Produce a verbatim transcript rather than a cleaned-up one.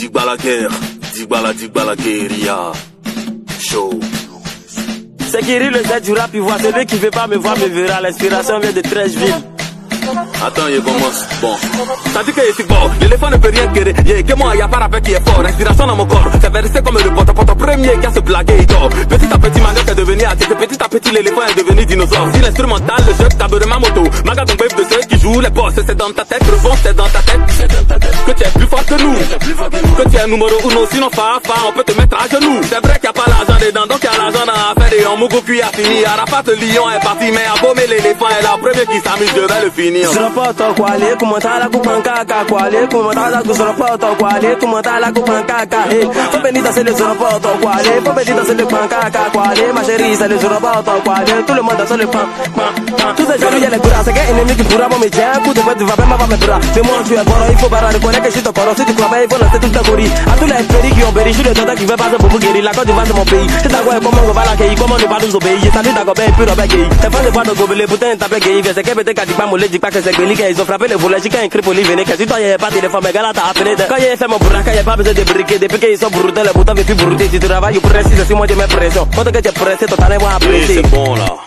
Digba la guerre, digba la digba la guérilla. Show. C'est Kiri le Z du rap, il voit celui qui veut pas me voir me verra. L'inspiration vient de Trècheville. Attends, il commence. Bon. Ça dit que je suis bon. L'éléphant ne peut rien guérir. Y'a que moi, y'a pas rappel qui est fort. Inspiration dans mon corps. C'est versé comme le pote premier qui a se blagué, il dort. Petit à petit, Manioc est devenu artiste. Petit à petit, l'éléphant est devenu dinosaure. Si l'instrumental, le jeu, t'as de ma moto. Maga ton wave de ceux qui jouent les boss. C'est dans ta tête, le bon, c'est dans ta tête. Que tu es plus fort que nous. Que tu es numéro uno, sinon fa, fa, on peut te mettre à genoux. C'est vrai qu'il n'y a pas l'argent dedans, donc il y a l'argent dans l'affaire. Et on mougo puis a fini. Arafat, le lion est parti, mais à baumer l'éléphant est la première qui s'amuse, je vais le finir. Surapoto kwale kumantala kupankaka kwale kumantala kusurapoto kwale kumantala kupankaka eh faut venir danser le surapoto kwale faut venir danser le pankaka kwale ma chérie c'est le surapoto kwale tout le monde danse le pan pan tous ces jaloux y'a les gras c'est qu'un ennemi qui pourra pas me dire coup de fête tu vas pas m'avoir mes bras mais moi tu es bon il faut pas reconnaître que je suis ton corps si tu crois pas il faut lancer toute ta gorille à tous les péris qui ont péri je suis le tonton qui veut passer pour me guérir la Côte d'Ivoire c'est mon pays c'est ta quoi comment on va l'accueillir comment ne pas nous obéir salut d'accord ben puis Robert Gay t'es pas de voir de gobeler putain t'as pas gay c'est que peut-être qu'à pas me dit pas que c'est Béli qu'ils ont frappé le volet j'ai qu'un cripoli venez que si toi y'a pas de téléphone mais gars t'as appelé quand y'a fait mon braquage y'a pas besoin de briquer depuis qu'ils sont broutés le bouton veut plus brouter si tu travailles pour rester si moi j'ai mes pressions quand tu es pressé totalement apprécié c'est bon là.